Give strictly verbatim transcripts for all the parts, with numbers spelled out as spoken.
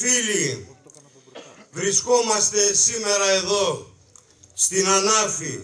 φίλοι, βρισκόμαστε σήμερα εδώ, στην Ανάφη,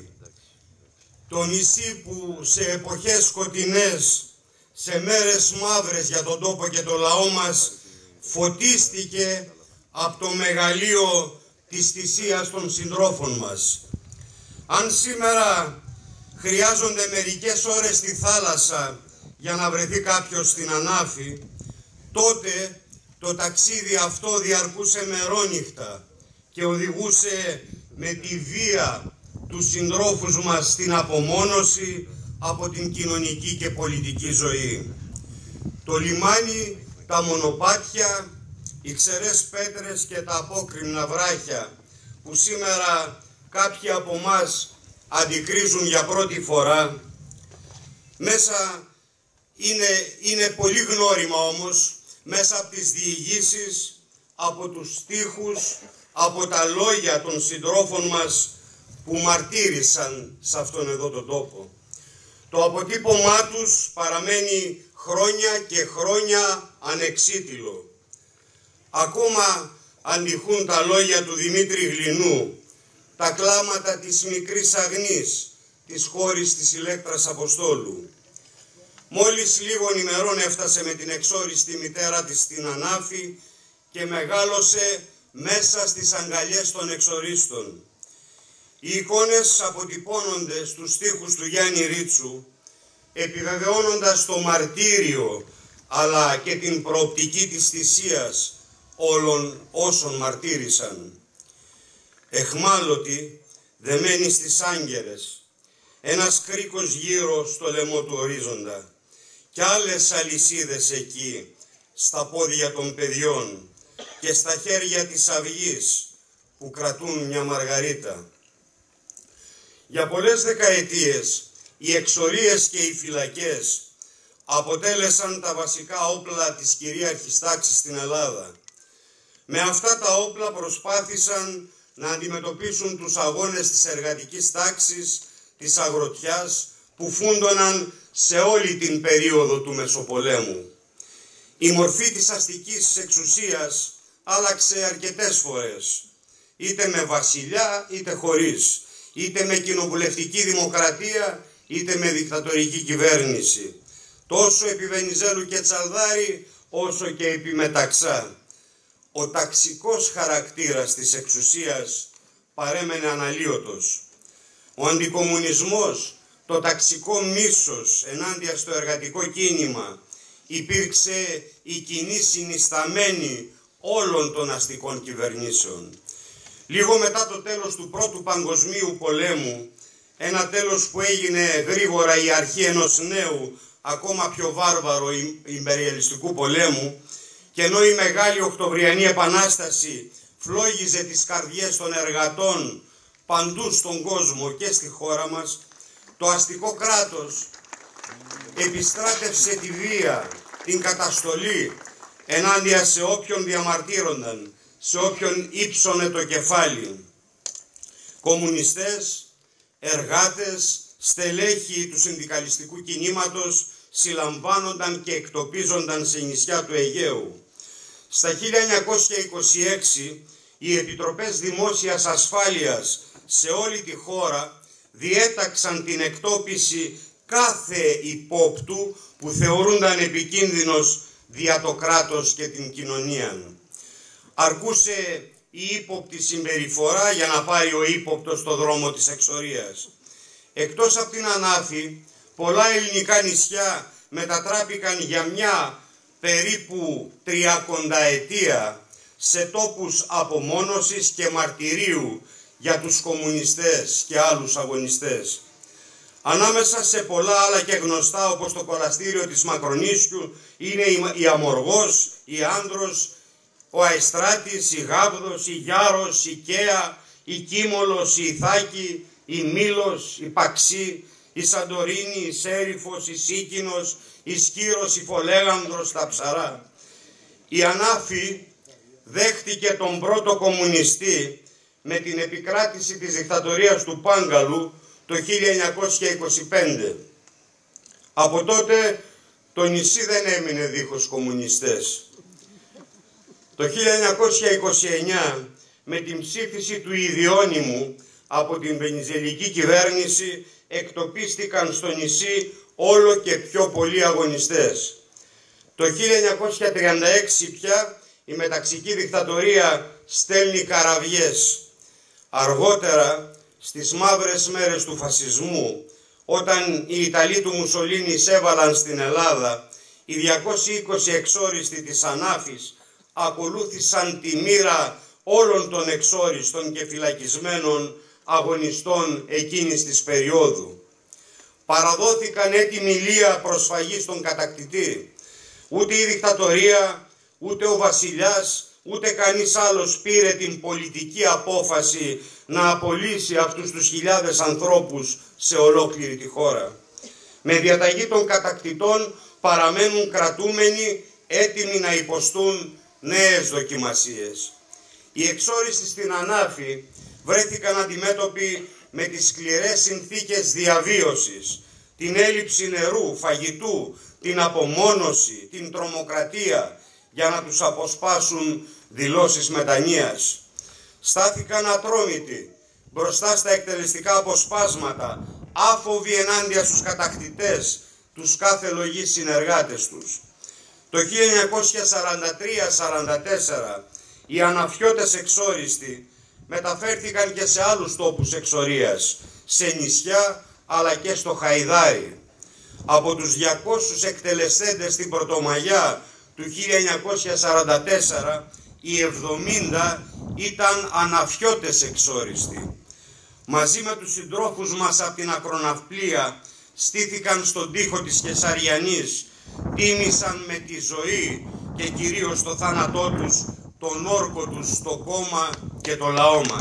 το νησί που σε εποχές σκοτεινές, σε μέρες μαύρες για τον τόπο και το λαό μας, φωτίστηκε από το μεγαλείο της θυσίας των συντρόφων μας. Αν σήμερα χρειάζονται μερικές ώρες στη θάλασσα για να βρεθεί κάποιος στην Ανάφη, τότε το ταξίδι αυτό διαρκούσε μερόνυχτα και οδηγούσε με τη βία τους συντρόφους μας στην απομόνωση από την κοινωνική και πολιτική ζωή. Το λιμάνι, τα μονοπάτια, οι ξερές πέτρες και τα απόκρημνα βράχια που σήμερα κάποιοι από μας αντικρίζουν για πρώτη φορά, μέσα είναι, είναι πολύ γνώριμα όμως, μέσα από τις διηγήσεις, από τους στίχους, από τα λόγια των συντρόφων μας που μαρτύρησαν σε αυτόν εδώ τον τόπο. Το αποτύπωμά τους παραμένει χρόνια και χρόνια ανεξίτηλο. Ακόμα αντιχούν τα λόγια του Δημήτρη Γλινού, τα κλάματα της μικρής Αγνής, της χώρης της Ηλέκτρας Αποστόλου. Μόλις λίγων ημερών έφτασε με την εξόριστη μητέρα της στην Ανάφη και μεγάλωσε μέσα στις αγκαλιές των εξορίστων. Οι εικόνες αποτυπώνονται στους στίχους του Γιάννη Ρίτσου, επιβεβαιώνοντας το μαρτύριο αλλά και την προοπτική της θυσίας όλων όσων μαρτύρησαν. Εχμάλωτοι, δεμένοι στις άγκερες, ένας κρίκος γύρω στο λαιμό του ορίζοντα και άλλες αλυσίδες εκεί, στα πόδια των παιδιών και στα χέρια της αυγής που κρατούν μια μαργαρίτα. Για πολλές δεκαετίες οι εξορίες και οι φυλακές αποτέλεσαν τα βασικά όπλα της κυρίαρχης τάξης στην Ελλάδα. Με αυτά τα όπλα προσπάθησαν να αντιμετωπίσουν τους αγώνες της εργατικής τάξης, της αγροτιάς, που φούντωναν σε όλη την περίοδο του Μεσοπολέμου. Η μορφή της αστικής εξουσίας άλλαξε αρκετές φορές, είτε με βασιλιά είτε χωρίς, είτε με κοινοβουλευτική δημοκρατία είτε με δικτατορική κυβέρνηση, τόσο επί Βενιζέλου και Τσαλδάρη όσο και επί Μεταξά. Ο ταξικός χαρακτήρας της εξουσίας παρέμενε αναλύωτος. Ο αντικομουνισμός, το ταξικό μίσος ενάντια στο εργατικό κίνημα υπήρξε η κοινή συνισταμένη όλων των αστικών κυβερνήσεων. Λίγο μετά το τέλος του Πρώτου Παγκοσμίου Πολέμου, ένα τέλος που έγινε γρήγορα η αρχή ενός νέου, ακόμα πιο βάρβαρο ιμπεριαλιστικού πολέμου, και ενώ η Μεγάλη Οκτωβριανή Επανάσταση φλόγιζε τις καρδιές των εργατών παντού στον κόσμο και στη χώρα μας, το αστικό κράτος επιστράτευσε τη βία, την καταστολή ενάντια σε όποιον διαμαρτύρονταν, σε όποιον ύψωνε το κεφάλι. Κομμουνιστές, εργάτες, στελέχοι του συνδικαλιστικού κινήματος συλλαμβάνονταν και εκτοπίζονταν σε νησιά του Αιγαίου. Στα χίλια εννιακόσια είκοσι έξι οι Επιτροπές Δημόσιας Ασφάλειας σε όλη τη χώρα διέταξαν την εκτόπιση κάθε υπόπτου που θεωρούνταν επικίνδυνος δια το κράτος και την κοινωνία. Αρκούσε η ύποπτη συμπεριφορά για να πάει ο ύποπτος στο δρόμο της εξορίας. Εκτός από την Ανάφη, πολλά ελληνικά νησιά μετατράπηκαν για μια περίπου τριακονταετία σε τόπους απομόνωσης και μαρτυρίου για τους κομμουνιστές και άλλους αγωνιστές. Ανάμεσα σε πολλά άλλα και γνωστά, όπως το κολαστήριο της Μακρονήσιου, είναι η Αμοργός, η Άνδρος, ο Αϊστράτης, η Γάβδος, η Γιάρος, η Καία, η Κίμολος, η Ιθάκη, η Μήλος, η Παξή, η Σαντορίνη, η Σέριφος, η Σίκινος, η Σκύρος, η Φολέγανδρος, τα Ψαρά. Η Ανάφη δέχτηκε τον πρώτο κομμουνιστή με την επικράτηση της δικτατορίας του Πάγκαλου το χίλια εννιακόσια είκοσι πέντε. Από τότε το νησί δεν έμεινε δίχως κομμουνιστές. Το χίλια εννιακόσια είκοσι εννιά, με την ψήφιση του ιδιώνυμου από την βενιζελική κυβέρνηση, εκτοπίστηκαν στο νησί όλο και πιο πολλοί αγωνιστές. Το χίλια εννιακόσια τριάντα έξι πια η μεταξική δικτατορία στέλνει καραβιές. Αργότερα, στις μαύρες μέρες του φασισμού, όταν οι Ιταλοί του Μουσολίνη εισέβαλαν στην Ελλάδα, οι διακόσιοι είκοσι εξόριστοι της Ανάφης ακολούθησαν τη μοίρα όλων των εξόριστων και φυλακισμένων αγωνιστών εκείνης της περίοδου. Παραδόθηκαν έτοιμη λία προσφαγή στον κατακτητή. Ούτε η δικτατορία, ούτε ο βασιλιάς, ούτε κανείς άλλος πήρε την πολιτική απόφαση να απολύσει αυτούς τους χιλιάδες ανθρώπους σε ολόκληρη τη χώρα. Με διαταγή των κατακτητών παραμένουν κρατούμενοι έτοιμοι να υποστούν νέες δοκιμασίες. Οι εξόριστοι στην Ανάφη βρέθηκαν αντιμέτωποι με τις σκληρές συνθήκες διαβίωσης, την έλλειψη νερού, φαγητού, την απομόνωση, την τρομοκρατία, για να τους αποσπάσουν δηλώσεις μετανοίας. Στάθηκαν ατρόμητοι μπροστά στα εκτελεστικά αποσπάσματα, άφοβοι ενάντια στους κατακτητές, τους κάθε λογής συνεργάτες τους. Το χίλια εννιακόσια σαράντα τρία σαράντα τέσσερα οι αναφιώτες εξόριστοι μεταφέρθηκαν και σε άλλους τόπους εξορίας, σε νησιά αλλά και στο Χαϊδάρι. Από τους διακόσιους εκτελεστέντες στην Πρωτομαγιά του χίλια εννιακόσια σαράντα τέσσερα, οι εβδομήντα ήταν αναφιώτες εξόριστοι. Μαζί με τους συντρόφους μας από την Ακροναυπλία στήθηκαν στον τοίχο της Κεσαριανής, τίμησαν με τη ζωή και κυρίως το θάνατό τους τον όρκο τους στο κόμμα και το λαό μας.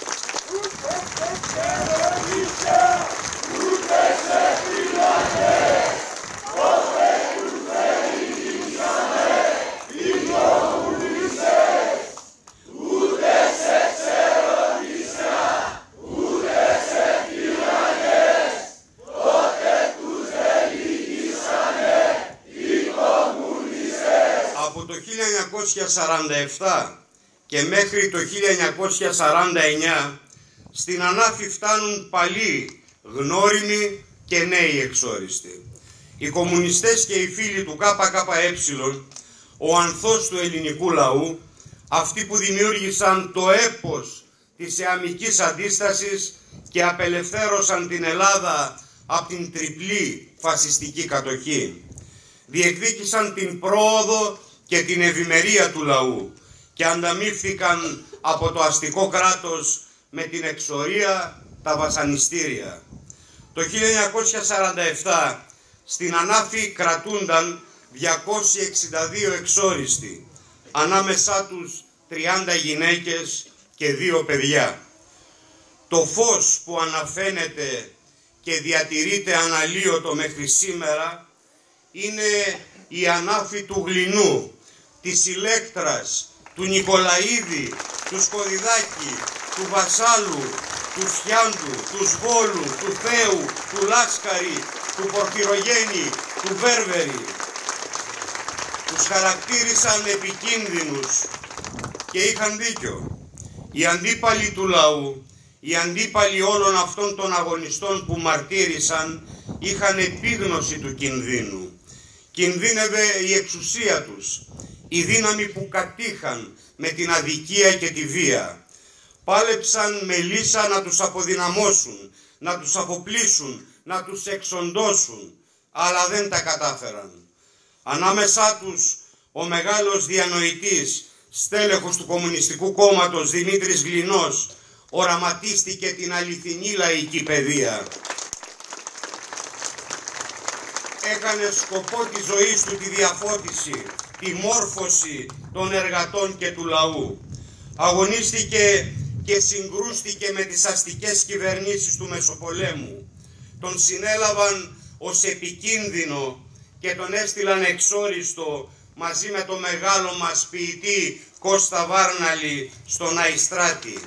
Από το χίλια εννιακόσια σαράντα επτά και μέχρι το χίλια εννιακόσια σαράντα εννιά στην Ανάφη φτάνουν παλιοί, γνώριμοι και νέοι εξόριστοι. Οι κομμουνιστές και οι φίλοι του ΚΚΕ, ο ανθός του ελληνικού λαού, αυτοί που δημιούργησαν το έπος της εαμικής αντίστασης και απελευθέρωσαν την Ελλάδα από την τριπλή φασιστική κατοχή. Διεκδίκησαν την πρόοδο και την ευημερία του λαού και ανταμείφθηκαν από το αστικό κράτος με την εξορία, τα βασανιστήρια. Το χίλια εννιακόσια σαράντα επτά στην Ανάφη κρατούνταν διακόσιοι εξήντα δύο εξόριστοι, ανάμεσά τους τριάντα γυναίκες και δύο παιδιά. Το φως που αναφαίνεται και διατηρείται αναλύωτο μέχρι σήμερα είναι η Ανάφη του Γλινού, της Ηλέκτρας, του Νικολαίδη, του Σκοδιδάκη, του Βασάλου, του Σιάντου, του Σβόλου, του Θέου, του Λάσκαρη, του Πορφυρογέννη, του Βέρβερη. Τους χαρακτήρισαν επικίνδυνους και είχαν δίκιο. Οι αντίπαλοι του λαού, οι αντίπαλοι όλων αυτών των αγωνιστών που μαρτύρησαν, είχαν επίγνωση του κινδύνου. Κινδύνευε η εξουσία τους, η δύναμη που κατήχαν με την αδικία και τη βία. Πάλεψαν με λύσα να τους αποδυναμώσουν, να τους αφοπλίσουν, να τους εξοντώσουν, αλλά δεν τα κατάφεραν. Ανάμεσά τους ο μεγάλος διανοητής, στέλεχος του Κομμουνιστικού Κόμματος Δημήτρης Γλινός, οραματίστηκε την αληθινή λαϊκή παιδεία. Έκανε σκοπό της ζωής του τη διαφώτιση, τη μόρφωση των εργατών και του λαού. Αγωνίστηκε και συγκρούστηκε με τις αστικές κυβερνήσεις του Μεσοπολέμου. Τον συνέλαβαν ως επικίνδυνο και τον έστειλαν εξόριστο μαζί με το μεγάλο μας ποιητή Κώστα Βάρναλη στον Αϊστράτη.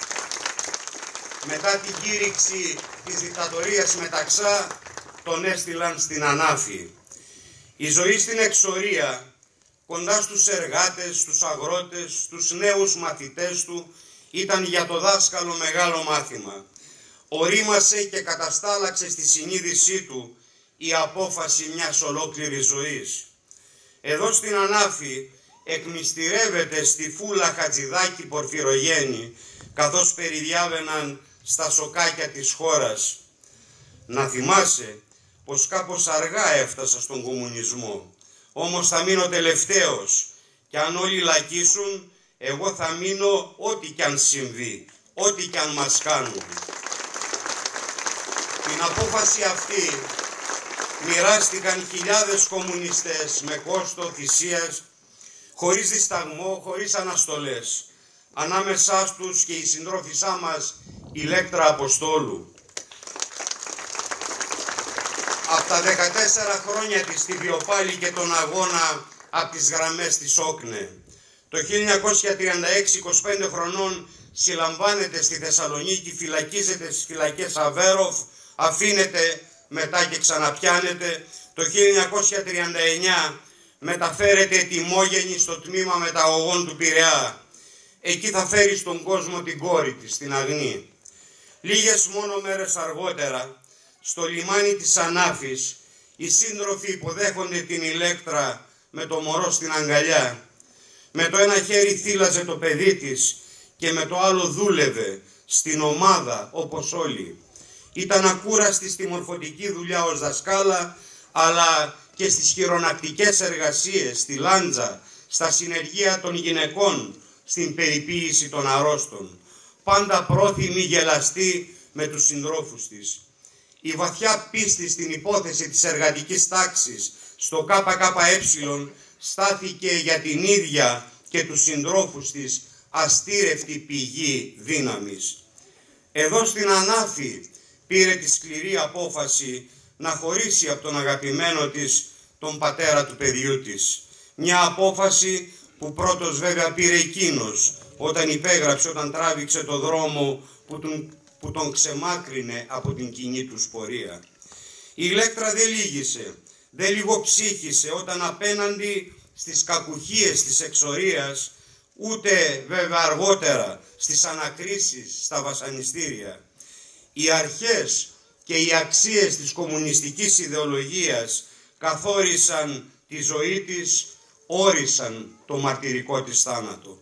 Μετά την κήρυξη της δικτατορίας Μεταξά τον έστειλαν στην Ανάφη. Η ζωή στην εξορία κοντά στους εργάτες, στους αγρότες, στους νέους μαθητές του, ήταν για το δάσκαλο μεγάλο μάθημα. Ορίμασε και καταστάλαξε στη συνείδησή του η απόφαση μιας ολόκληρης ζωής. Εδώ στην Ανάφη εκμυστηρεύεται στη Φούλα Χατζηδάκη Πορφυρογέννη, καθώς περιδιάβαιναν στα σοκάκια της χώρας. Να θυμάσαι πως κάπως αργά έφτασα στον κομμουνισμό, όμως θα μείνω τελευταίος και αν όλοι λακίσουν, εγώ θα μείνω ό,τι κι αν συμβεί, ό,τι κι αν μας κάνουν. Την απόφαση αυτή μοιράστηκαν χιλιάδες κομμουνιστές με κόστο θυσίας, χωρίς δισταγμό, χωρίς αναστολές. Ανάμεσά τους και η συντρόφισσά μας, η Λέκτρα Αποστόλου. Από τα δεκατέσσερα χρόνια της στη Βιοπάλη και τον αγώνα από τις γραμμές της Όκνε. Το χίλια εννιακόσια τριάντα έξι, είκοσι πέντε χρονών, συλλαμβάνεται στη Θεσσαλονίκη, φυλακίζεται στις φυλακές Αβέροφ, αφήνεται μετά και ξαναπιάνεται. Το χίλια εννιακόσια τριάντα εννιά μεταφέρεται ετοιμόγενη στο τμήμα μεταγωγών του Πειραιά. Εκεί θα φέρει στον κόσμο την κόρη της, την Αγνή. Λίγες μόνο μέρες αργότερα, στο λιμάνι της Ανάφης, οι σύντροφοι υποδέχονται την Ηλέκτρα με το μωρό στην αγκαλιά. Με το ένα χέρι θύλαζε το παιδί της και με το άλλο δούλευε στην ομάδα όπως όλοι. Ήταν ακούραστη στη μορφωτική δουλειά ως δασκάλα, αλλά και στις χειρονακτικές εργασίες, στη Λάντζα, στα συνεργεία των γυναικών, στην περιποίηση των αρρώστων. Πάντα πρόθυμη, γελαστή με τους συντρόφους της. Η βαθιά πίστη στην υπόθεση της εργατικής τάξης στο ΚΚΕ στάθηκε για την ίδια και τους συντρόφους της αστήρευτη πηγή δύναμης. Εδώ στην Ανάφη πήρε τη σκληρή απόφαση να χωρίσει από τον αγαπημένο της τον πατέρα του παιδιού της. Μια απόφαση που πρώτος βέβαια πήρε εκείνος όταν υπέγραψε, όταν τράβηξε το δρόμο που τον, που τον ξεμάκρυνε από την κοινή του πορεία. Η Ηλέκτρα δεν λύγησε, δεν λιγοψύχησε όταν απέναντι στις κακουχίες της εξορίας, ούτε βέβαια αργότερα στις ανακρίσεις, στα βασανιστήρια, οι αρχές και οι αξίες της κομμουνιστικής ιδεολογίας καθόρισαν τη ζωή της, όρισαν το μαρτυρικό της θάνατο.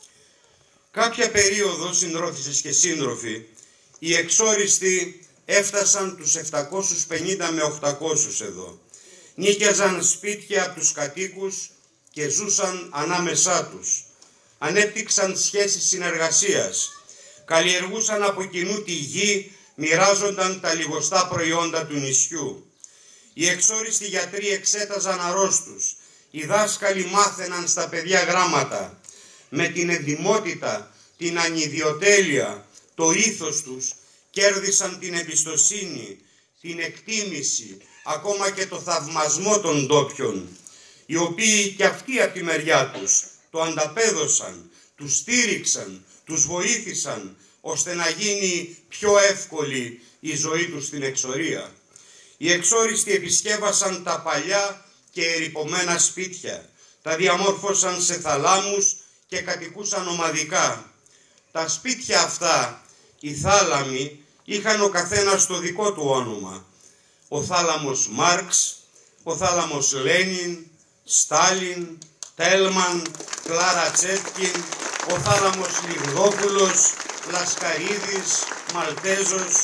Κάποια περίοδο, συντρόφισσες και σύντροφοι, οι εξόριστοι έφτασαν τους επτακόσιους πενήντα με οκτακόσιους εδώ. Νίκιαζαν σπίτια από τους κατοίκους και ζούσαν ανάμεσά τους. Ανέπτυξαν σχέσεις συνεργασίας, καλλιεργούσαν από κοινού τη γη, μοιράζονταν τα λιγοστά προϊόντα του νησιού. Οι εξόριστοι γιατροί εξέταζαν αρρώστους, οι δάσκαλοι μάθαιναν στα παιδιά γράμματα. Με την εντιμότητα, την ανιδιοτέλεια, το ήθος τους κέρδισαν την εμπιστοσύνη, την εκτίμηση, ακόμα και το θαυμασμό των ντόπιων, οι οποίοι και αυτοί από τη μεριά τους το ανταπέδωσαν, τους στήριξαν, τους βοήθησαν, ώστε να γίνει πιο εύκολη η ζωή τους στην εξορία. Οι εξόριστοι επισκέβασαν τα παλιά και ερειπωμένα σπίτια, τα διαμόρφωσαν σε θαλάμους και κατοικούσαν ομαδικά. Τα σπίτια αυτά, οι θάλαμοι, είχαν ο καθένας το δικό του όνομα. Ο θάλαμος Μάρξ, ο θάλαμος Λένιν, Στάλιν, Τέλμαν, Κλάρα Τσέτκιν, ο θάλαμος Λιγδόπουλος, Λασκαρίδης, Μαλτέζος.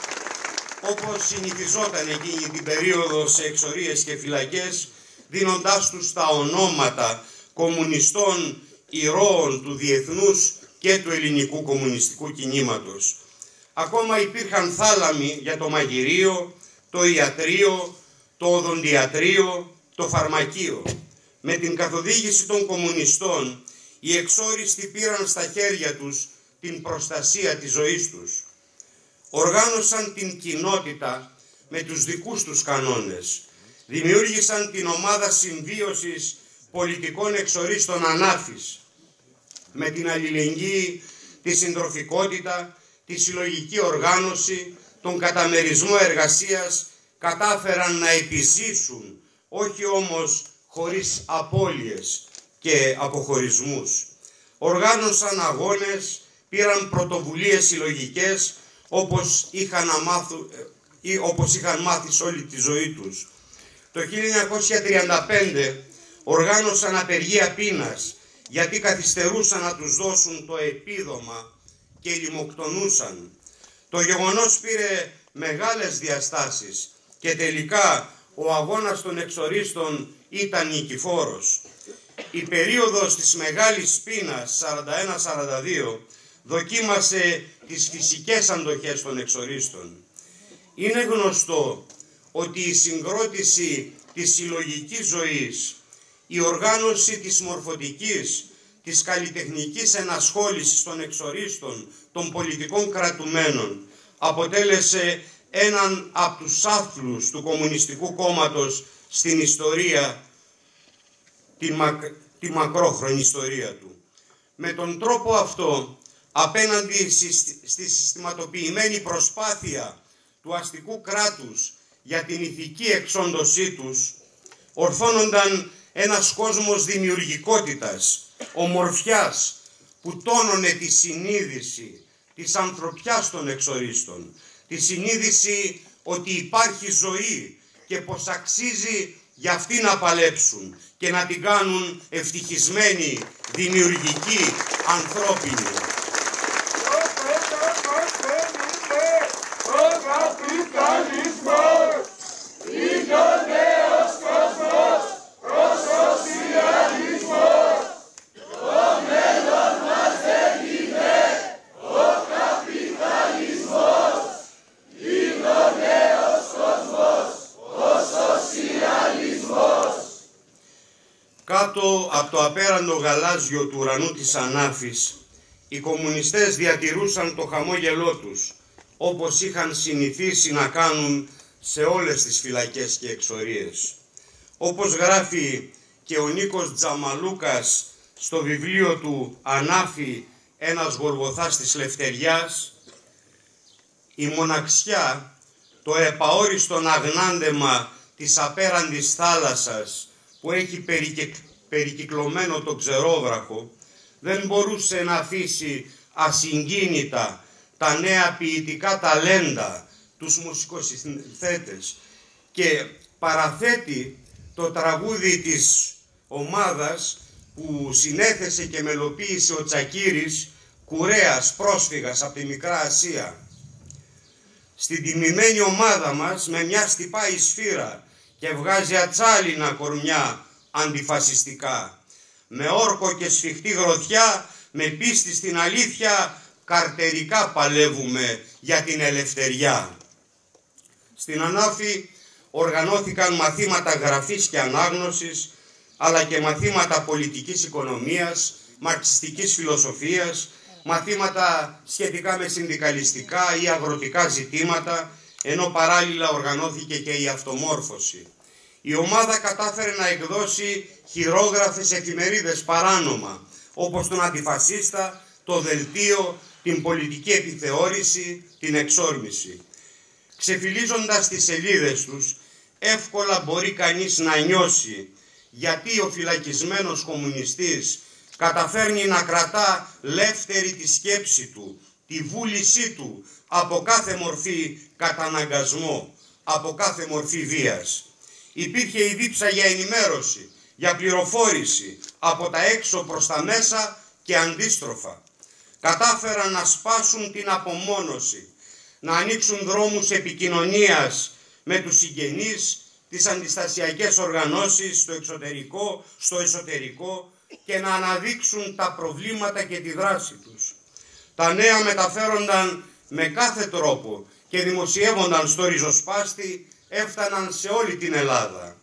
Όπως συνηθιζόταν εκείνη την περίοδο σε εξορίες και φυλακές, δίνοντάς τους τα ονόματα κομμουνιστών ηρώων του διεθνούς και του ελληνικού κομμουνιστικού κινήματος. Ακόμα υπήρχαν θάλαμοι για το μαγειρίο, το ιατρείο, το οδοντιατρείο, το φαρμακείο. Με την καθοδήγηση των κομμουνιστών, οι εξόριστοι πήραν στα χέρια τους την προστασία της ζωής τους. Οργάνωσαν την κοινότητα με τους δικούς τους κανόνες. Δημιούργησαν την ομάδα συμβίωσης πολιτικών εξορίστων Ανάφης. Με την αλληλεγγύη, τη συντροφικότητα, τη συλλογική οργάνωση, τον καταμερισμό εργασίας κατάφεραν να επιζήσουν, όχι όμως χωρίς απώλειες και αποχωρισμούς. Οργάνωσαν αγώνες, πήραν πρωτοβουλίες συλλογικές όπως είχαν, αμάθου, ή όπως είχαν μάθει σε όλη τη ζωή τους. Το χίλια εννιακόσια τριάντα πέντε οργάνωσαν απεργία πείνας γιατί καθυστερούσαν να τους δώσουν το επίδομα και λιμοκτονούσαν. Το γεγονός πήρε μεγάλες διαστάσεις και τελικά ο αγώνας των εξορίστων ήταν νικηφόρος. Η περίοδος της μεγάλης πείνας σαράντα ένα σαράντα δύο δοκίμασε τις φυσικές αντοχές των εξορίστων. Είναι γνωστό ότι η συγκρότηση της συλλογικής ζωής, η οργάνωση της μορφωτικής, της καλλιτεχνικής ενασχόλησης των εξορίστων, των πολιτικών κρατουμένων, αποτέλεσε έναν από τους άθλους του Κομμουνιστικού Κόμματος στην ιστορία, τη, μακ, τη μακρόχρονη ιστορία του. Με τον τρόπο αυτό, απέναντι στη συστηματοποιημένη προσπάθεια του αστικού κράτους για την ηθική εξόντωσή τους, ορθώνονταν ένας κόσμος δημιουργικότητας, ομορφιάς, που τόνωνε τη συνείδηση της ανθρωπιάς των εξορίστων, τη συνείδηση ότι υπάρχει ζωή και πως αξίζει για αυτοί να παλέψουν και να την κάνουν ευτυχισμένη, δημιουργική, ανθρώπινη. Κάτω από το απέραντο γαλάζιο του ουρανού της Ανάφης, οι κομμουνιστές διατηρούσαν το χαμόγελό τους, όπως είχαν συνηθίσει να κάνουν σε όλες τις φυλακές και εξορίες. Όπως γράφει και ο Νίκος Τζαμαλούκας στο βιβλίο του «Ανάφη, ένας Γολγοθάς της Λευτεριάς», η μοναξιά, το επαόριστον αγνάντεμα της απέραντης θάλασσας που έχει περικυ... περικυκλωμένο το ξερόβραχο, δεν μπορούσε να αφήσει ασυγκίνητα τα νέα ποιητικά ταλέντα, τους μουσικοσυνθέτες, και παραθέτει το τραγούδι της ομάδας που συνέθεσε και μελοποίησε ο Τσακίρης, κουρέας πρόσφυγας από τη Μικρά Ασία. Στην τιμημένη ομάδα μας με μια στυπάει σφύρα και βγάζει ατσάλινα κορμιά αντιφασιστικά. Με όρκο και σφιχτή γροθιά, με πίστη στην αλήθεια, καρτερικά παλεύουμε για την ελευθεριά. Στην Ανάφη οργανώθηκαν μαθήματα γραφής και ανάγνωσης, αλλά και μαθήματα πολιτικής οικονομίας, μαρξιστικής φιλοσοφίας, μαθήματα σχετικά με συνδικαλιστικά ή αγροτικά ζητήματα, ενώ παράλληλα οργανώθηκε και η αυτομόρφωση. Η ομάδα κατάφερε να εκδώσει χειρόγραφες εφημερίδες παράνομα, όπως τον Αντιφασίστα, το Δελτίο, την Πολιτική Επιθεώρηση, την Εξόρμηση. Ξεφυλίζοντας τις σελίδες τους, εύκολα μπορεί κανείς να νιώσει γιατί ο φυλακισμένος κομμουνιστής καταφέρνει να κρατά λεύθερη τη σκέψη του, τη βούλησή του από κάθε μορφή καταναγκασμό, από κάθε μορφή βίας. Υπήρχε η δίψα για ενημέρωση, για πληροφόρηση, από τα έξω προς τα μέσα και αντίστροφα. Κατάφεραν να σπάσουν την απομόνωση, να ανοίξουν δρόμους επικοινωνίας με τους συγγενείς, τις αντιστασιακές οργανώσεις στο εξωτερικό, στο εσωτερικό, και να αναδείξουν τα προβλήματα και τη δράση τους. Τα νέα μεταφέρονταν με κάθε τρόπο και δημοσιεύονταν στο ριζοσπάστη, έφταναν σε όλη την Ελλάδα.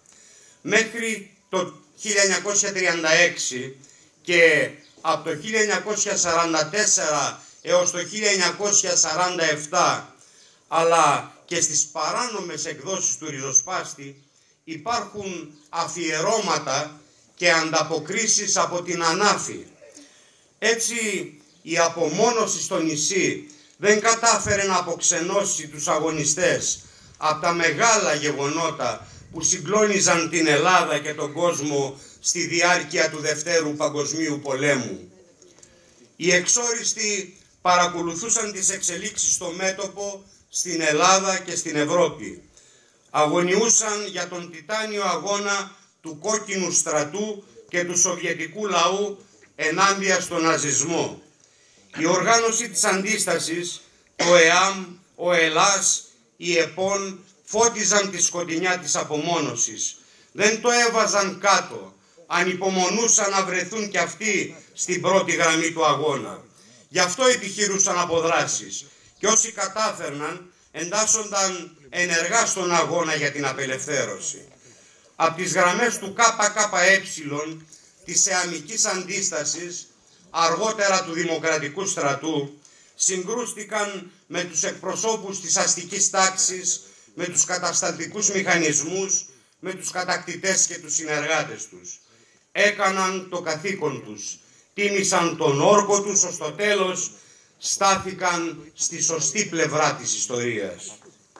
Μέχρι το χίλια εννιακόσια τριάντα έξι και από το χίλια εννιακόσια σαράντα τέσσερα έως το χίλια εννιακόσια σαράντα επτά, αλλά και στις παράνομες εκδόσεις του ριζοσπάστη, υπάρχουν αφιερώματα και ανταποκρίσεις από την Ανάφη. Έτσι, η απομόνωση στο νησί δεν κατάφερε να αποξενώσει τους αγωνιστές από τα μεγάλα γεγονότα που συγκλώνιζαν την Ελλάδα και τον κόσμο στη διάρκεια του Δευτέρου Παγκοσμίου Πολέμου. Οι εξόριστοι παρακολουθούσαν τις εξελίξεις στο μέτωπο, στην Ελλάδα και στην Ευρώπη. Αγωνιούσαν για τον τιτάνιο αγώνα του κόκκινου στρατού και του σοβιετικού λαού ενάντια στον ναζισμό. Η οργάνωση της αντίστασης, το ΕΑΜ, ο ΕΛΑΣ, η ΕΠΟΝ φώτιζαν τη σκοτεινιά της απομόνωσης. Δεν το έβαζαν κάτω, ανυπομονούσαν να βρεθούν κι αυτοί στην πρώτη γραμμή του αγώνα. Γι' αυτό επιχειρούσαν αποδράσεις και όσοι κατάφερναν εντάσσονταν ενεργά στον αγώνα για την απελευθέρωση. Από τις γραμμές του ΚΚΕ, της εαμικής αντίστασης, αργότερα του Δημοκρατικού Στρατού, συγκρούστηκαν με τους εκπροσώπους της αστικής τάξης, με τους κατασταλτικούς μηχανισμούς, με τους κατακτητές και τους συνεργάτες τους. Έκαναν το καθήκον τους, τίμησαν τον όρκο τους, ως το τέλος στάθηκαν στη σωστή πλευρά της ιστορίας.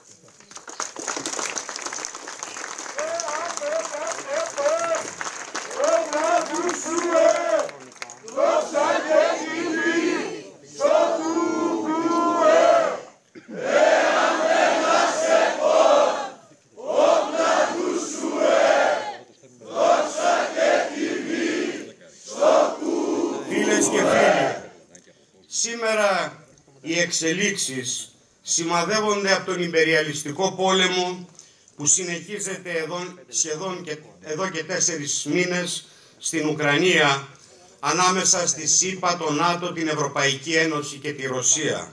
Σήμερα οι εξελίξεις σημαδεύονται από τον υπεριαλιστικό πόλεμο που συνεχίζεται εδώ, σχεδόν και, εδώ και τέσσερις μήνες στην Ουκρανία ανάμεσα στη ΣΥΠΑ, το ΝΑΤΟ, την Ευρωπαϊκή Ένωση και τη Ρωσία.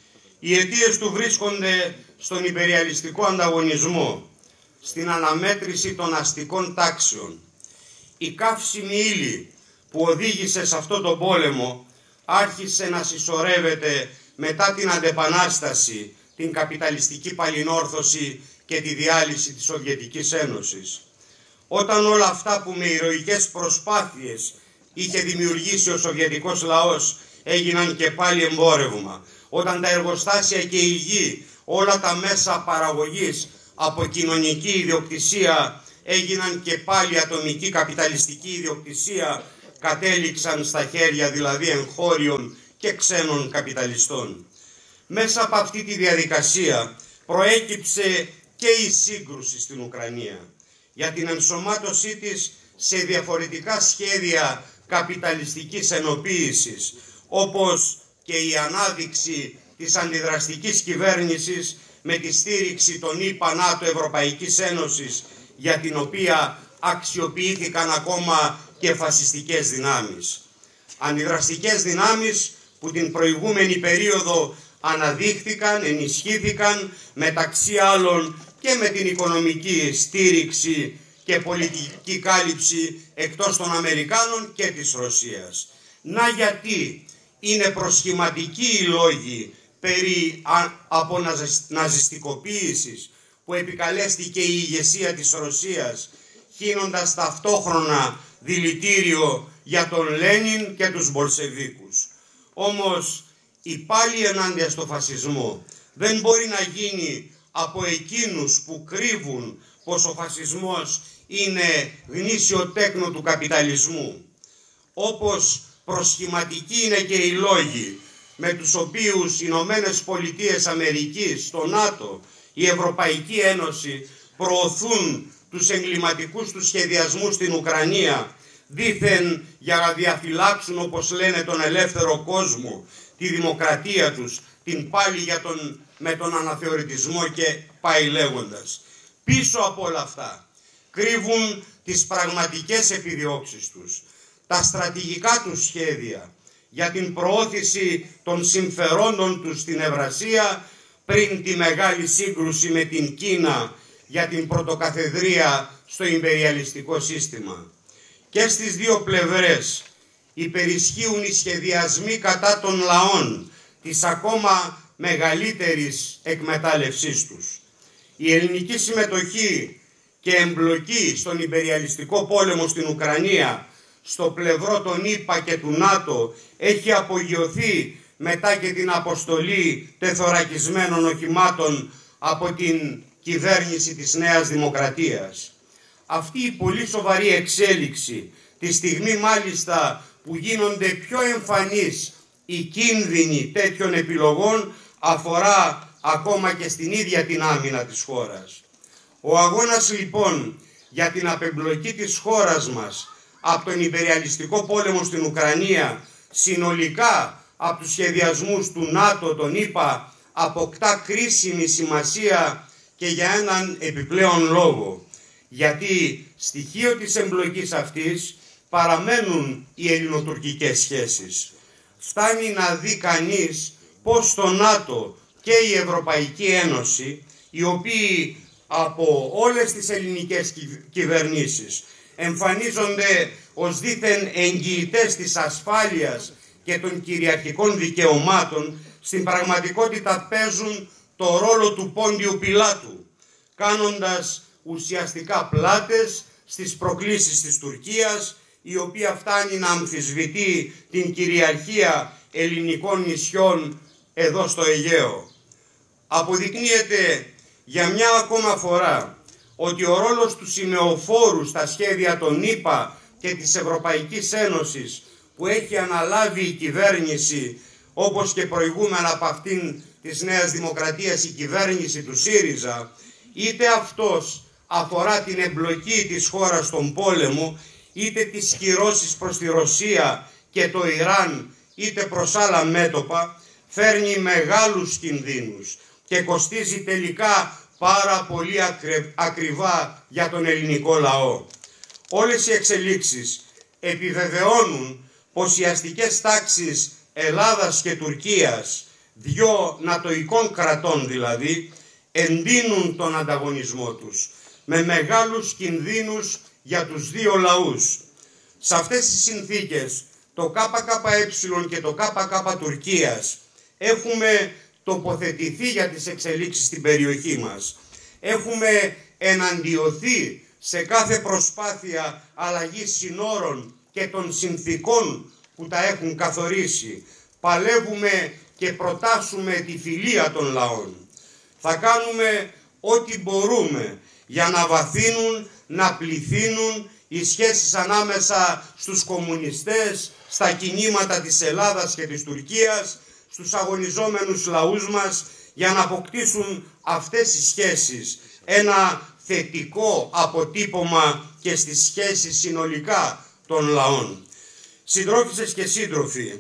Οι αιτίες του βρίσκονται στον υπεριαλιστικό ανταγωνισμό, στην αναμέτρηση των αστικών τάξεων. Η καύσιμη ύλη που οδήγησε σε αυτό τον πόλεμο άρχισε να συσσωρεύεται μετά την αντεπανάσταση, την καπιταλιστική παλινόρθωση και τη διάλυση της Σοβιετικής Ένωσης. Όταν όλα αυτά που με ηρωικές προσπάθειες είχε δημιουργήσει ο Σοβιετικός λαός έγιναν και πάλι εμπόρευμα, όταν τα εργοστάσια και η γη, όλα τα μέσα παραγωγής από κοινωνική ιδιοκτησία έγιναν και πάλι ατομική καπιταλιστική ιδιοκτησία, κατέληξαν στα χέρια δηλαδή εγχώριων και ξένων καπιταλιστών. Μέσα από αυτή τη διαδικασία προέκυψε και η σύγκρουση στην Ουκρανία για την ενσωμάτωσή της σε διαφορετικά σχέδια καπιταλιστικής ενοποίησης, όπως και η ανάδειξη της αντιδραστικής κυβέρνησης με τη στήριξη των ΗΠΑ, ΝΑΤΟ, Ευρωπαϊκής Ένωσης, για την οποία αξιοποιήθηκαν ακόμα και φασιστικές δυνάμεις. Αντιδραστικές δυνάμεις που την προηγούμενη περίοδο αναδείχθηκαν, ενισχύθηκαν μεταξύ άλλων και με την οικονομική στήριξη και πολιτική κάλυψη εκτός των Αμερικάνων και της Ρωσίας. Να γιατί είναι προσχηματικοί οι λόγοι περί αποναζιστικοποίησης που επικαλέστηκε η ηγεσία της Ρωσίας, χύνοντας ταυτόχρονα δηλητήριο για τον Λένιν και τους Μπολσεβίκους. Όμως η πάλι ενάντια στο φασισμό δεν μπορεί να γίνει από εκείνους που κρύβουν πως ο φασισμός είναι γνήσιο τέκνο του καπιταλισμού. Όπως προσχηματικοί είναι και οι λόγοι με τους οποίους οι Ηνωμένες Πολιτείες Αμερικής, το ΝΑΤΟ, η Ευρωπαϊκή Ένωση προωθούν τους εγκληματικούς τους σχεδιασμούς στην Ουκρανία, δήθεν για να διαφυλάξουν, όπως λένε, τον ελεύθερο κόσμο, τη δημοκρατία τους, την πάλι για τον, με τον αναθεωρητισμό και πάει λέγοντας. Πίσω από όλα αυτά κρύβουν τις πραγματικές επιδιώξεις τους, τα στρατηγικά τους σχέδια για την προώθηση των συμφερόντων τους στην Ευρασία πριν τη μεγάλη σύγκρουση με την Κίνα για την πρωτοκαθεδρία στο ιμπεριαλιστικό σύστημα. Και στις δύο πλευρές υπερισχύουν οι σχεδιασμοί κατά των λαών της ακόμα μεγαλύτερης εκμετάλλευσής τους. Η ελληνική συμμετοχή και εμπλοκή στον ιμπεριαλιστικό πόλεμο στην Ουκρανία στο πλευρό των ΗΠΑ και του ΝΑΤΟ έχει απογειωθεί μετά και την αποστολή τεθωρακισμένων οχημάτων από την κυβέρνηση της Νέας Δημοκρατίας. Αυτή η πολύ σοβαρή εξέλιξη, τη στιγμή μάλιστα που γίνονται πιο εμφανείς οι κίνδυνοι τέτοιων επιλογών, αφορά ακόμα και στην ίδια την άμυνα της χώρας. Ο αγώνας λοιπόν για την απεμπλοκή της χώρας μας από τον υπεριαλιστικό πόλεμο στην Ουκρανία, συνολικά από τους σχεδιασμούς του ΝΑΤΟ, τον ΗΠΑ, αποκτά κρίσιμη σημασία και για έναν επιπλέον λόγο. Γιατί στοιχείο της εμπλοκής αυτής παραμένουν οι ελληνοτουρκικές σχέσεις. Φτάνει να δει κανείς πως το ΝΑΤΟ και η Ευρωπαϊκή Ένωση, οι οποίοι από όλες τις ελληνικές κυβερνήσεις εμφανίζονται ως δήθεν εγγυητές της ασφάλειας και των κυριαρχικών δικαιωμάτων, στην πραγματικότητα παίζουν το ρόλο του Πόντιου Πιλάτου, κάνοντας ουσιαστικά πλάτες στις προκλήσεις της Τουρκίας, η οποία φτάνει να αμφισβητεί την κυριαρχία ελληνικών νησιών εδώ στο Αιγαίο. Αποδεικνύεται για μια ακόμα φορά ότι ο ρόλος του σημεοφόρου στα σχέδια των ΗΠΑ και της Ευρωπαϊκής Ένωσης που έχει αναλάβει η κυβέρνηση, όπως και προηγούμενα από αυτήν της Νέας Δημοκρατίας η κυβέρνηση του ΣΥΡΙΖΑ, είτε αυτός αφορά την εμπλοκή της χώρας στον πόλεμο, είτε τις κυρώσεις προς τη Ρωσία και το Ιράν, είτε προς άλλα μέτωπα, φέρνει μεγάλους κινδύνους και κοστίζει τελικά πάρα πολύ ακριβά για τον ελληνικό λαό. Όλες οι εξελίξεις επιβεβαιώνουν πως οι αστικές τάξεις Ελλάδας και Τουρκίας, δυο νατοικών κρατών δηλαδή, εντείνουν τον ανταγωνισμό τους, με μεγάλους κινδύνους για τους δύο λαούς. Σε αυτές τις συνθήκες, το ΚΚΕ και το ΚΚ Τουρκίας έχουμε τοποθετηθεί για τις εξελίξεις στην περιοχή μας. Έχουμε εναντιωθεί σε κάθε προσπάθεια αλλαγής συνόρων και των συνθήκων που τα έχουν καθορίσει. Παλεύουμε και προτάσουμε τη φιλία των λαών. Θα κάνουμε ό,τι μπορούμε για να βαθύνουν, να πληθύνουν οι σχέσεις ανάμεσα στους κομμουνιστές, στα κινήματα της Ελλάδας και της Τουρκίας, στους αγωνιζόμενους λαούς μας, για να αποκτήσουν αυτές οι σχέσεις ένα θετικό αποτύπωμα και στις σχέσεις συνολικά των λαών. Συντρόφισσες και σύντροφοι,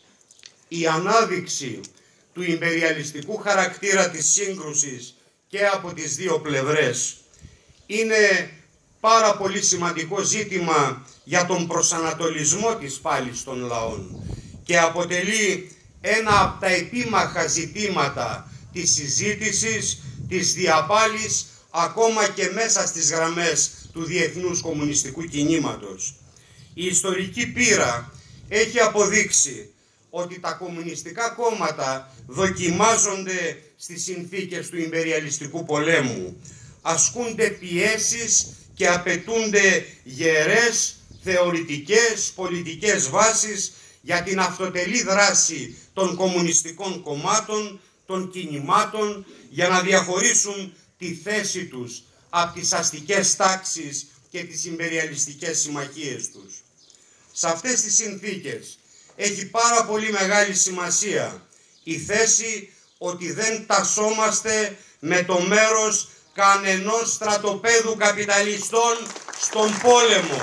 η ανάδειξη του ιμπεριαλιστικού χαρακτήρα της σύγκρουσης και από τις δύο πλευρές είναι πάρα πολύ σημαντικό ζήτημα για τον προσανατολισμό της πάλης των λαών και αποτελεί ένα από τα επίμαχα ζητήματα της συζήτησης, της διαπάλης, ακόμα και μέσα στις γραμμές του διεθνούς κομμουνιστικού κινήματος. Η ιστορική πείρα έχει αποδείξει ότι τα κομμουνιστικά κόμματα δοκιμάζονται στις συνθήκες του ιμπεριαλιστικού πολέμου. Ασκούνται πιέσεις και απαιτούνται γερές θεωρητικές πολιτικές βάσεις για την αυτοτελή δράση των κομμουνιστικών κομμάτων, των κινημάτων, για να διαχωρίσουν τη θέση τους από τις αστικές τάξεις και τις ιμπεριαλιστικές συμμαχίες τους. Σε αυτές τις συνθήκες έχει πάρα πολύ μεγάλη σημασία η θέση ότι δεν τασσόμαστε με το μέρος κανενός στρατοπέδου καπιταλιστών στον πόλεμο,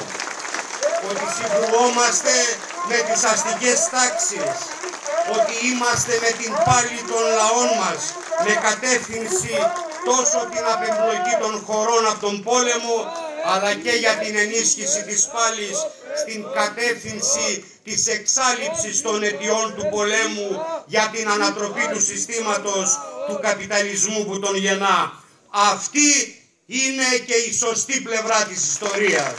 ότι συγκρουόμαστε με τις αστικές τάξεις, ότι είμαστε με την πάλη των λαών μας με κατεύθυνση τόσο την απεμπλοκή των χωρών από τον πόλεμο, αλλά και για την ενίσχυση της πάλης στην κατεύθυνση της εξάλειψης των αιτιών του πολέμου για την ανατροπή του συστήματος του καπιταλισμού που τον γεννά. Αυτή είναι και η σωστή πλευρά της ιστορίας.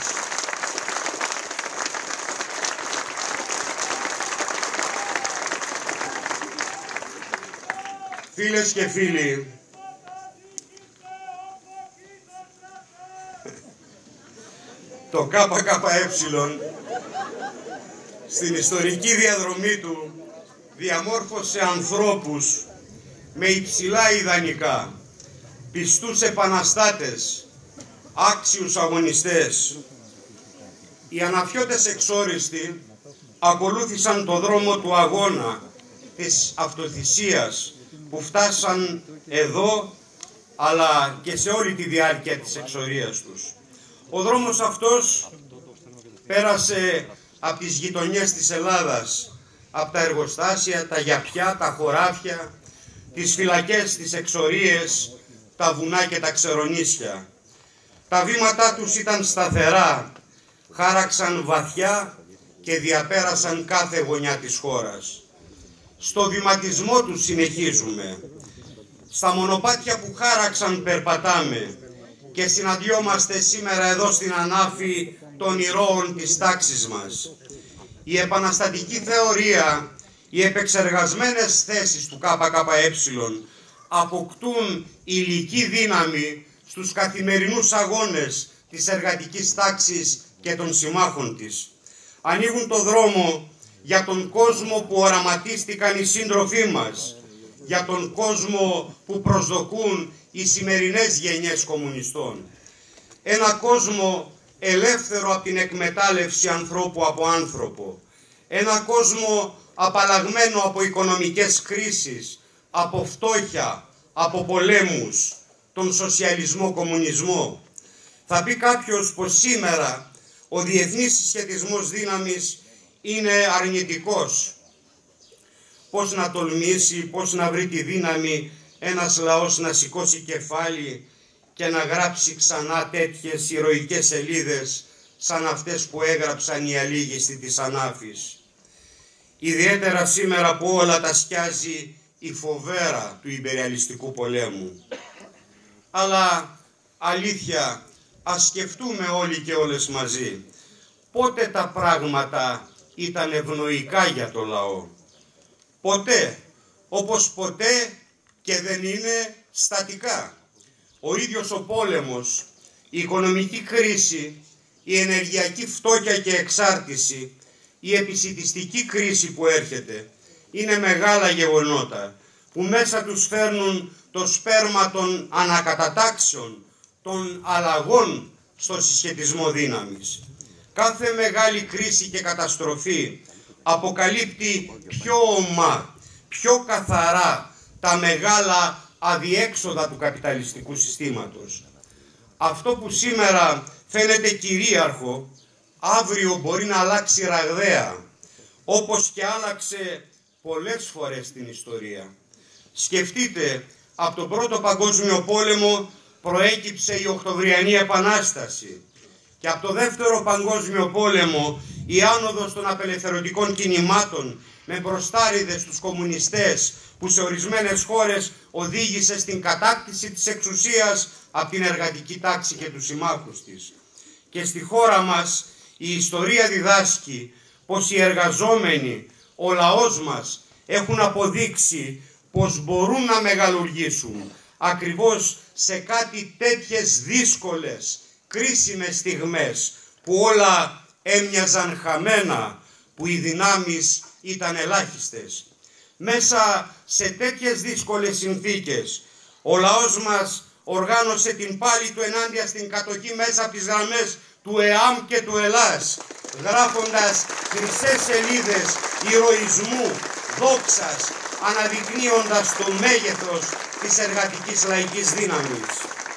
Φίλες και φίλοι, το ΚΚΕ στην ιστορική διαδρομή του διαμόρφωσε ανθρώπους με υψηλά ιδανικά, πιστούς επαναστάτες, άξιους αγωνιστές. Οι αναφιώτες εξόριστοι ακολούθησαν το δρόμο του αγώνα, της αυτοθυσίας, που φτάσαν εδώ αλλά και σε όλη τη διάρκεια της εξορίας τους. Ο δρόμος αυτός πέρασε από τις γειτονιές της Ελλάδας, από τα εργοστάσια, τα γιαπιά, τα χωράφια, τις φυλακές, τις εξορίες, τα βουνά και τα ξερονίσια. Τα βήματά τους ήταν σταθερά, χάραξαν βαθιά και διαπέρασαν κάθε γωνιά της χώρας. Στο βηματισμό τους συνεχίζουμε. Στα μονοπάτια που χάραξαν περπατάμε και συναντιόμαστε σήμερα εδώ στην ανάφη των ηρώων της τάξης μας. Η επαναστατική θεωρία, οι επεξεργασμένες θέσεις του ΚΚΕ αποκτούν υλική δύναμη στους καθημερινούς αγώνες της εργατικής τάξης και των συμμάχων της. Ανοίγουν το δρόμο για τον κόσμο που οραματίστηκαν οι σύντροφοί μας, για τον κόσμο που προσδοκούν οι σημερινές γενιές κομμουνιστών. Ένα κόσμο ελεύθερο από την εκμετάλλευση ανθρώπου από άνθρωπο. Ένα κόσμο απαλλαγμένο από οικονομικές κρίσεις, από φτώχεια, από πολέμους, τον σοσιαλισμό, κομμουνισμό. Θα πει κάποιος πως σήμερα ο διεθνής συσχετισμός δύναμης είναι αρνητικός. Πώς να τολμήσει, πώς να βρει τη δύναμη ένας λαός να σηκώσει κεφάλι και να γράψει ξανά τέτοιες ηρωικές σελίδες σαν αυτές που έγραψαν οι αλήγιστοι της Ανάφης. Ιδιαίτερα σήμερα που όλα τα σκιάζει η φοβέρα του ιμπεριαλιστικού πολέμου. Αλλά αλήθεια, ας σκεφτούμε όλοι και όλες μαζί, πότε τα πράγματα ήταν ευνοϊκά για το λαό? Ποτέ, όπως ποτέ και δεν είναι στατικά. Ο ίδιος ο πόλεμος, η οικονομική κρίση, η ενεργειακή φτώχεια και εξάρτηση, η επισιτιστική κρίση που έρχεται, είναι μεγάλα γεγονότα που μέσα τους φέρνουν το σπέρμα των ανακατατάξεων, των αλλαγών στο συσχετισμό δύναμης. Κάθε μεγάλη κρίση και καταστροφή αποκαλύπτει πιο ομά, πιο καθαρά τα μεγάλα αδιέξοδα του καπιταλιστικού συστήματος. Αυτό που σήμερα φαίνεται κυρίαρχο, αύριο μπορεί να αλλάξει ραγδαία, όπως και άλλαξε πολλές φορές στην ιστορία. Σκεφτείτε, από τον Πρώτο Παγκόσμιο Πόλεμο προέκυψε η Οκτωβριανή Επανάσταση και από το Δεύτερο Παγκόσμιο Πόλεμο η άνοδος των απελευθερωτικών κινημάτων με μπροστάριδες τους κομμουνιστές που σε ορισμένες χώρες οδήγησε στην κατάκτηση της εξουσίας από την εργατική τάξη και τους συμμάχους της. Και στη χώρα μας η ιστορία διδάσκει πως οι εργαζόμενοι, ο λαός μας έχουν αποδείξει πως μπορούν να μεγαλουργήσουν ακριβώς σε κάτι τέτοιες δύσκολες, κρίσιμες στιγμές που όλα έμοιαζαν χαμένα, που οι δυνάμεις ήταν ελάχιστες. Μέσα σε τέτοιες δύσκολες συνθήκες ο λαός μας οργάνωσε την πάλη του ενάντια στην κατοχή μέσα από τις γραμμές του ΕΑΜ και του ΕΛΑΣ, γράφοντας χρυσές σελίδες ηρωισμού, δόξας, αναδεικνύοντας το μέγεθος της εργατικής λαϊκής δύναμης.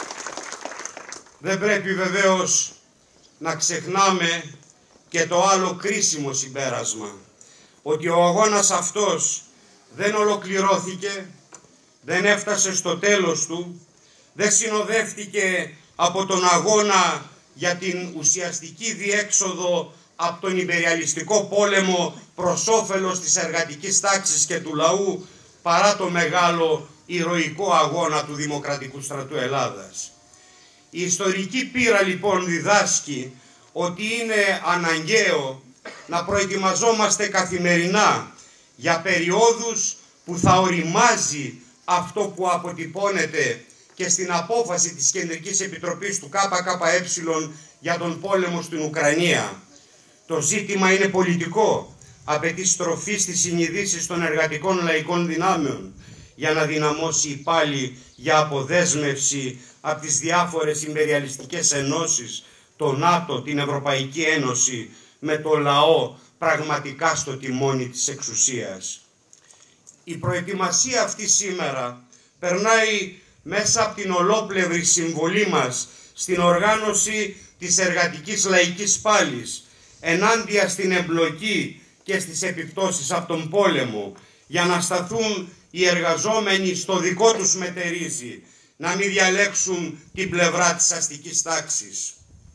Δεν πρέπει βεβαίως να ξεχνάμε και το άλλο κρίσιμο συμπέρασμα, ότι ο αγώνας αυτός δεν ολοκληρώθηκε, δεν έφτασε στο τέλος του, δεν συνοδεύτηκε από τον αγώνα για την ουσιαστική διέξοδο από τον ιμπεριαλιστικό πόλεμο προς όφελος της εργατικής τάξης και του λαού, παρά το μεγάλο ηρωικό αγώνα του Δημοκρατικού Στρατού Ελλάδας. Η ιστορική πείρα λοιπόν διδάσκει ότι είναι αναγκαίο να προετοιμαζόμαστε καθημερινά για περιόδους που θα οριμάζει αυτό που αποτυπώνεται και στην απόφαση της Κεντρικής Επιτροπής του ΚΚΕ για τον πόλεμο στην Ουκρανία. Το ζήτημα είναι πολιτικό, απαιτεί στροφή στις συνειδήσεις των εργατικών λαϊκών δυνάμεων για να δυναμώσει πάλι για αποδέσμευση από τις διάφορες ιμπεριαλιστικές ενώσεις, το ΝΑΤΟ, την Ευρωπαϊκή Ένωση, με το λαό πραγματικά στο τιμόνι της εξουσίας. Η προετοιμασία αυτή σήμερα περνάει μέσα από την ολόπλευρη συμβολή μας στην οργάνωση της εργατικής λαϊκής πάλης, ενάντια στην εμπλοκή και στις επιπτώσεις από τον πόλεμο, για να σταθούν οι εργαζόμενοι στο δικό τους μετερίζει, να μην διαλέξουν την πλευρά της αστικής τάξης.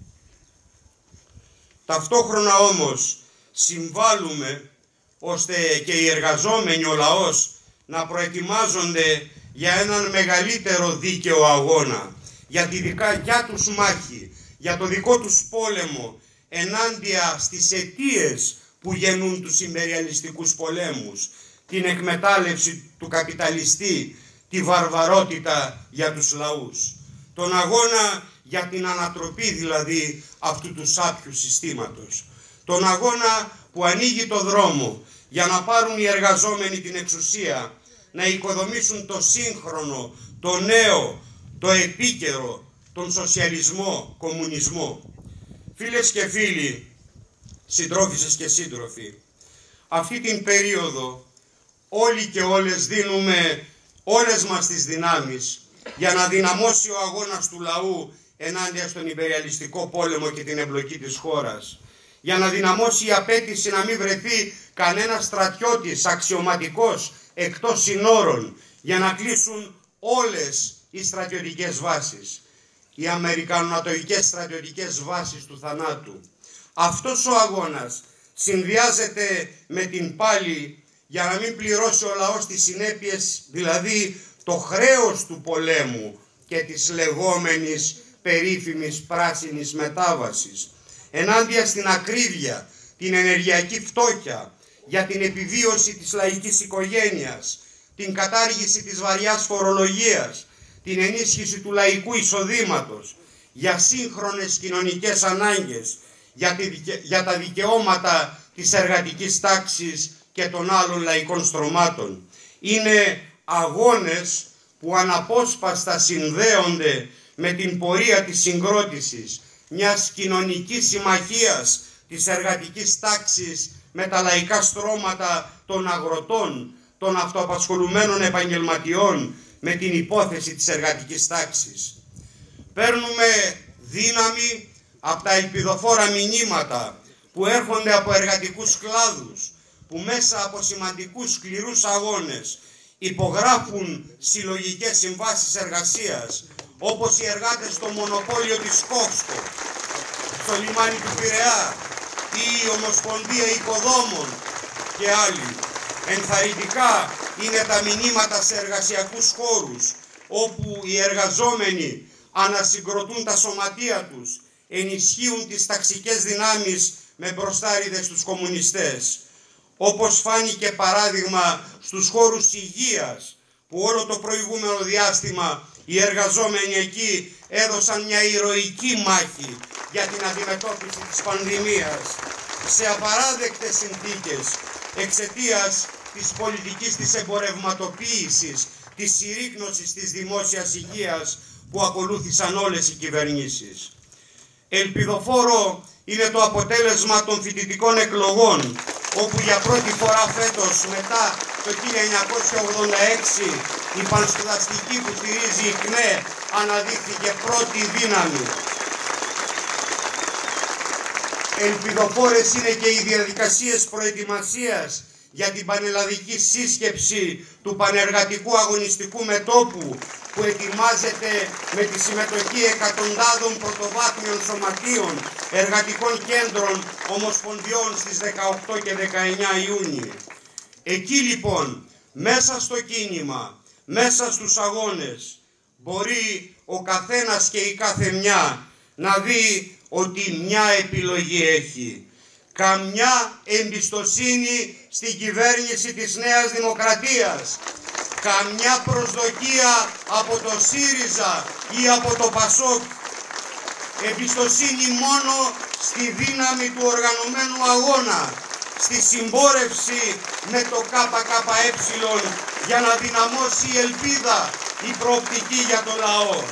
Ταυτόχρονα όμως συμβάλλουμε ώστε και οι εργαζόμενοι, ο λαός, να προετοιμάζονται για έναν μεγαλύτερο δίκαιο αγώνα, για τη δικιά τους μάχη, για το δικό τους πόλεμο, ενάντια στις αιτίες που γεννούν τους ιμπεριαλιστικούς πολέμους, την εκμετάλλευση του καπιταλιστή, τη βαρβαρότητα για τους λαούς. Τον αγώνα για την ανατροπή δηλαδή αυτού του σάπιου συστήματος. Τον αγώνα που ανοίγει το δρόμο για να πάρουν οι εργαζόμενοι την εξουσία, να οικοδομήσουν το σύγχρονο, το νέο, το επίκαιρο, τον σοσιαλισμό, κομμουνισμό. Φίλες και φίλοι, συντρόφισσες και σύντροφοι, αυτή την περίοδο όλοι και όλες δίνουμε όλες μας τις δυνάμεις για να δυναμώσει ο αγώνας του λαού ενάντια στον ιμπεριαλιστικό πόλεμο και την εμπλοκή της χώρας. Για να δυναμώσει η απέτηση να μην βρεθεί κανένας στρατιώτης αξιωματικός εκτός συνόρων, για να κλείσουν όλες οι στρατιωτικές βάσεις, οι αμερικανονατοικές στρατιωτικές βάσεις του θανάτου. Αυτός ο αγώνας συνδυάζεται με την πάλη για να μην πληρώσει ο λαός τις συνέπειες, δηλαδή το χρέος του πολέμου και της λεγόμενης περίφημης πράσινης μετάβασης, ενάντια στην ακρίβεια, την ενεργειακή φτώχεια, για την επιβίωση της λαϊκής οικογένειας, την κατάργηση της βαριάς φορολογίας, την ενίσχυση του λαϊκού εισοδήματος, για σύγχρονες κοινωνικές ανάγκες, για, τη, για τα δικαιώματα της εργατικής τάξης και των άλλων λαϊκών στρωμάτων. Είναι αγώνες που αναπόσπαστα συνδέονται με την πορεία της συγκρότησης μιας κοινωνικής συμμαχίας της εργατικής τάξης με τα λαϊκά στρώματα των αγροτών, των αυτοαπασχολουμένων επαγγελματιών, με την υπόθεση της εργατικής τάξης. Παίρνουμε δύναμη από τα ελπιδοφόρα μηνύματα που έρχονται από εργατικούς κλάδους, που μέσα από σημαντικούς σκληρούς αγώνες υπογράφουν συλλογικές συμβάσεις εργασίας, όπως οι εργάτες στο μονοπόλιο της Κόφσκο, στο λιμάνι του Πειραιά, ή η Ομοσπονδία Οικοδόμων και άλλοι. Ενθαρρυντικά είναι τα μηνύματα σε εργασιακούς χώρους, όπου οι εργαζόμενοι ανασυγκροτούν τα σωματεία τους, ενισχύουν τις ταξικές δυνάμεις με μπροστάριδες τους κομμουνιστές. Όπως φάνηκε παράδειγμα στους χώρους υγείας, που όλο το προηγούμενο διάστημα οι εργαζόμενοι εκεί έδωσαν μια ηρωική μάχη για την αντιμετώπιση της πανδημίας, σε απαράδεκτες συνθήκες, εξαιτίας της πολιτικής της εμπορευματοποίησης, της συρρίκνωσης της δημόσιας υγείας που ακολούθησαν όλες οι κυβερνήσεις. Ελπιδοφόρο είναι το αποτέλεσμα των φοιτητικών εκλογών, όπου για πρώτη φορά φέτος, μετά το χίλια εννιακόσια ογδόντα έξι, η πανσπουδαστική που στηρίζει η ΚΝΕ αναδείχθηκε πρώτη δύναμη. Ελπιδοφόρες είναι και οι διαδικασίες προετοιμασίας για την πανελλαδική σύσκεψη του Πανεργατικού Αγωνιστικού Μετώπου, που ετοιμάζεται με τη συμμετοχή εκατοντάδων πρωτοβάθμιων σωματείων, εργατικών κέντρων, ομοσπονδιών στις δεκαοκτώ και δεκαεννιά Ιούνιου. Εκεί λοιπόν, μέσα στο κίνημα, μέσα στους αγώνες, μπορεί ο καθένας και η κάθε μια να δει ότι μια επιλογή έχει. Καμιά εμπιστοσύνη στην κυβέρνηση της Νέας Δημοκρατίας. Καμιά προσδοκία από το ΣΥΡΙΖΑ ή από το ΠΑΣΟΚ. Εμπιστοσύνη μόνο στη δύναμη του οργανωμένου αγώνα, στη συμπόρευση με το ΚΚΕ για να δυναμώσει η ελπίδα, η προοπτική για το λαό.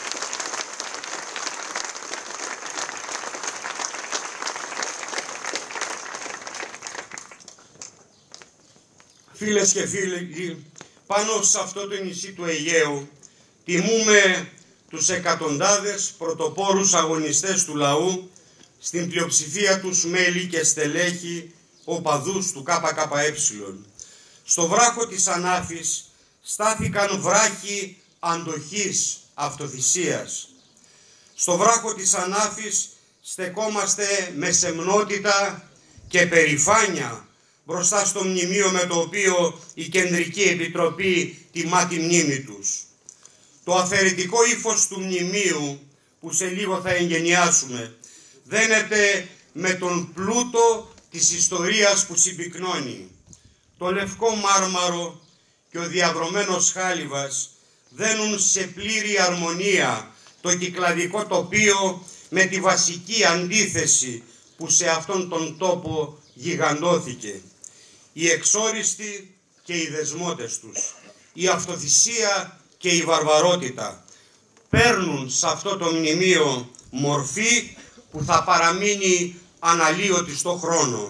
Φίλες και φίλοι, πάνω σε αυτό το νησί του Αιγαίου τιμούμε τους εκατοντάδες πρωτοπόρους αγωνιστές του λαού, στην πλειοψηφία τους μέλη και στελέχη οπαδούς του ΚΚΕ. Στο βράχο της Ανάφης στάθηκαν βράχοι αντοχής, αυτοθυσίας. Στο βράχο της Ανάφης στεκόμαστε με σεμνότητα και περηφάνεια μπροστά στο μνημείο με το οποίο η Κεντρική Επιτροπή τιμά τη μνήμη τους. Το αφαιρετικό ύφος του μνημείου, που σε λίγο θα εγγενιάσουμε, δένεται με τον πλούτο της ιστορίας που συμπυκνώνει. Το λευκό μάρμαρο και ο διαβρωμένος χάλιβας δένουν σε πλήρη αρμονία το κυκλαδικό τοπίο με τη βασική αντίθεση που σε αυτόν τον τόπο γιγαντώθηκε. Οι εξόριστοι και οι δεσμότες τους, η αυτοθυσία και η βαρβαρότητα παίρνουν σε αυτό το μνημείο μορφή που θα παραμείνει αναλύωτη στο χρόνο.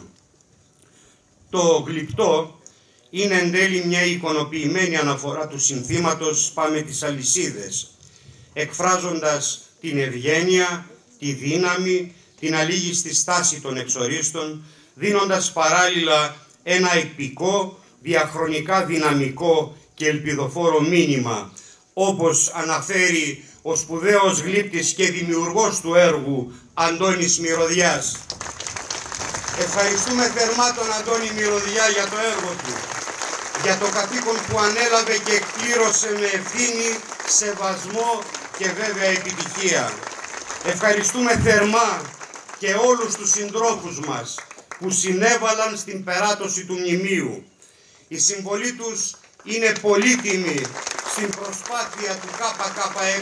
Το γλυπτό είναι εν τέλει μια εικονοποιημένη αναφορά του συνθήματος «Πάμε τις αλυσίδες», εκφράζοντας την ευγένεια, τη δύναμη, την αλήγιστη στάση των εξορίστων, δίνοντας παράλληλα ένα επικό, διαχρονικά δυναμικό και ελπιδοφόρο μήνυμα, όπως αναφέρει ο σπουδαίος γλύπτης και δημιουργός του έργου Αντώνης Μυρωδιάς. Ευχαριστούμε θερμά τον Αντώνη Μυρωδιά για το έργο του, για το καθήκον που ανέλαβε και εκπλήρωσε με ευθύνη, σεβασμό και βέβαια επιτυχία. Ευχαριστούμε θερμά και όλους τους συντρόφους μας που συνέβαλαν στην περάτωση του μνημείου. Η συμβολή τους είναι πολύτιμη στην προσπάθεια του ΚΚΕ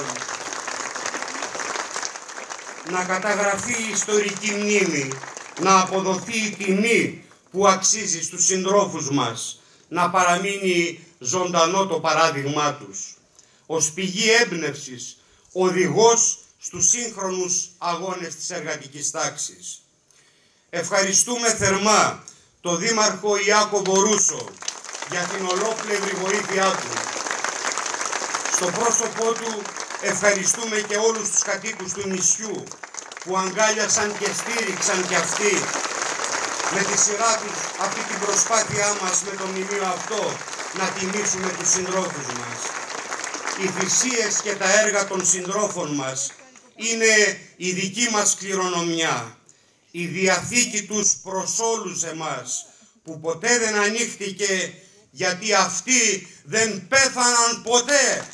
να καταγραφεί η ιστορική μνήμη, να αποδοθεί η τιμή που αξίζει στους συντρόφους μας, να παραμείνει ζωντανό το παράδειγμά τους, ως πηγή έμπνευσης, οδηγός στους σύγχρονους αγώνες της εργατικής τάξης. Ευχαριστούμε θερμά τον Δήμαρχο Ιάκωβο Ρούσο για την ολόκληρη βοήθειά του. Στο πρόσωπό του ευχαριστούμε και όλους τους κατοίκους του νησιού που αγκάλιασαν και στήριξαν και αυτοί με τη σειρά τους αυτή την προσπάθειά μας με το μνημείο αυτό να τιμήσουμε τους συντρόφους μας. Οι θυσίες και τα έργα των συντρόφων μας είναι η δική μας κληρονομιά, η διαθήκη τους προς όλους εμάς που ποτέ δεν ανοίχτηκε γιατί αυτοί δεν πέθαναν ποτέ.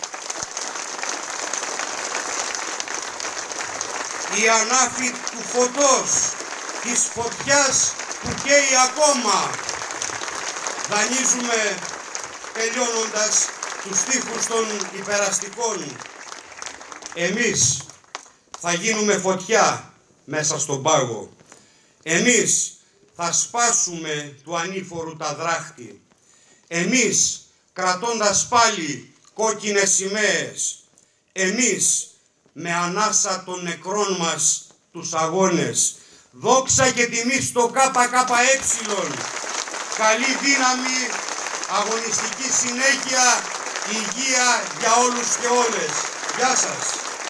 Η ανάφη του φωτός, της φωτιάς που καίει ακόμα. Δανείζουμε τελειώνοντας τους στίχους των υπεραστικών. Εμείς θα γίνουμε φωτιά μέσα στον πάγο. Εμείς θα σπάσουμε του ανήφορου τα δράχτη. Εμείς κρατώντας πάλι κόκκινες σημαίες. Εμείς με ανάσα των νεκρών μας τους αγώνες. Δόξα και τιμή στο ΚΚΕ. Καλή δύναμη, αγωνιστική συνέχεια, υγεία για όλους και όλες. Γεια σας.